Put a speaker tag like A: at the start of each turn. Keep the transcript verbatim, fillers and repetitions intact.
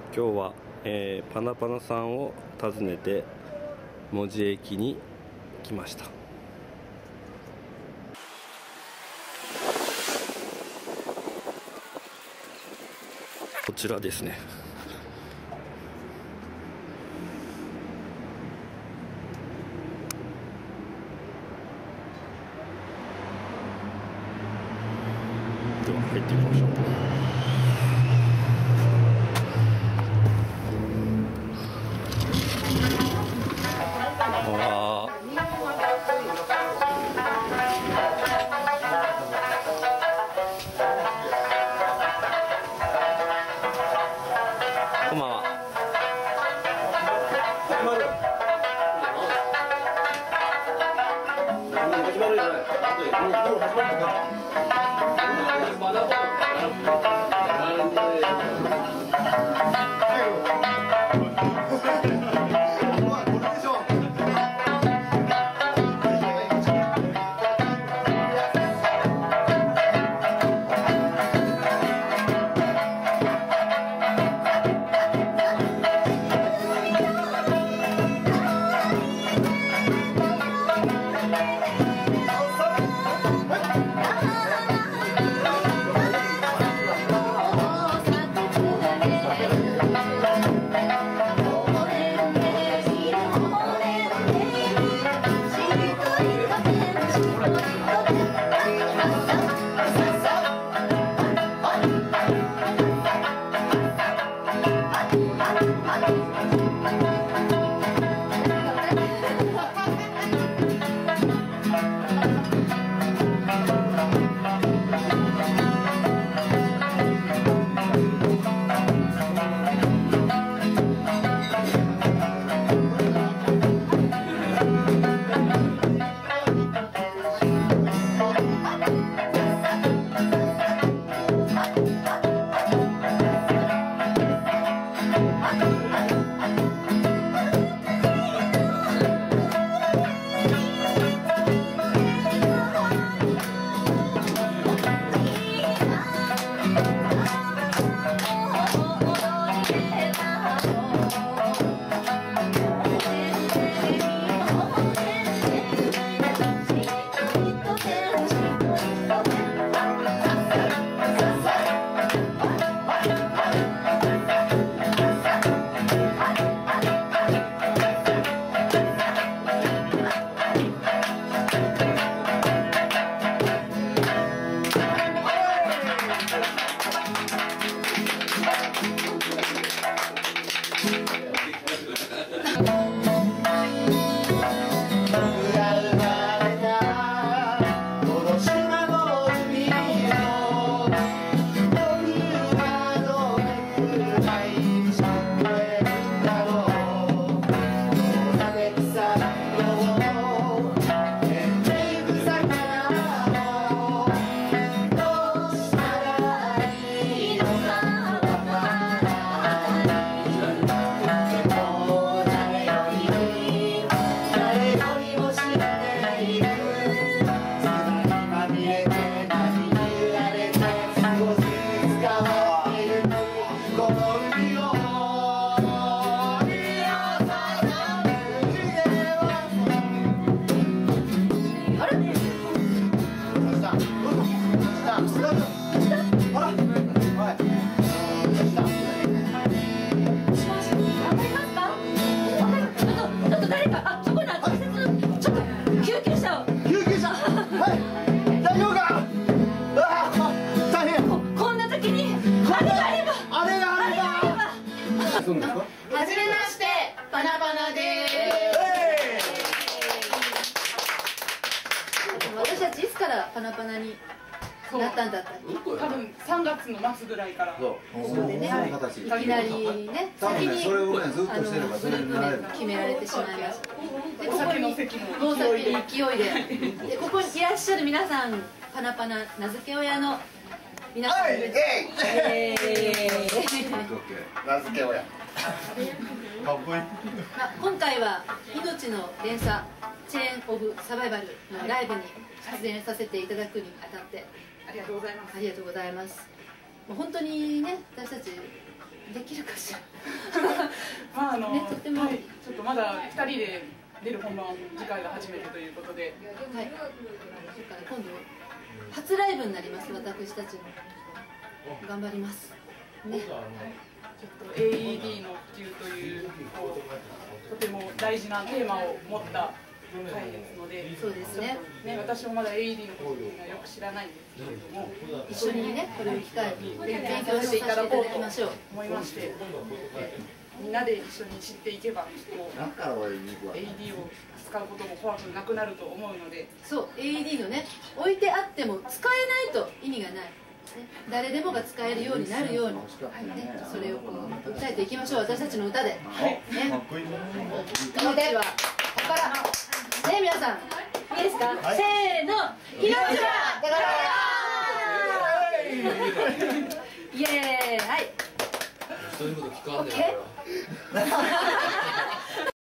A: 今日は、えー、パナパナさんを訪ねて門司駅に来ました。こちらですね。では入ってみましょう。こんばんは。
B: はじめまして、パナパナです。私たちいつからパナパナになったんだったっけ？
C: 多分さんがつの末ぐらいから。
B: そうでね、いきなりね、先に
D: それをねずっとしてればそれになれる。
B: 決められてしまいました。で、
C: お酒の席の
B: お酒の勢いで、でここにいらっしゃる皆さん、パナパナ名付け親の皆さんです。え
D: ー、名付け親。かっこいい。
B: まあ今回は命の連鎖チェーンオブサバイバルのライブに出演させていただくにあたって
C: ありがとうございます。
B: ありがとうございます。もう本当にね、私たちできるかしら。
C: まああの、
B: ねとても
C: はい、ちょっとまだふたりで出る本番次回が初めてということで、
B: はい。だから今度初ライブになります。私たちの頑張ります。ね。
C: ちょっと エーイーディー の普及というこうとても大事なテーマを持った回ですので、
B: そうですね。
C: ね、私もまだ エーイーディー のことはよく知らないんですけれども、
B: 一緒にね、これを機会に勉
C: 勉
B: 強していただこうと
C: と
B: ましょう。
C: 思いまして、みんなで一緒に知っていけば、こう エーイーディー を使うことも怖くなくなると思うので、
B: そう、エーイーディー のね、置いてあっても使えないと意味がない。ね、誰でもが使えるようになるように、ね、それをこう訴えていきましょう。私たちの歌で。ね。命は宝。ね、皆さん、いいですか。
D: はい、
B: せーの、命は宝。イエーイ、はい。
E: そういうこと聞かんねん。
B: オッケー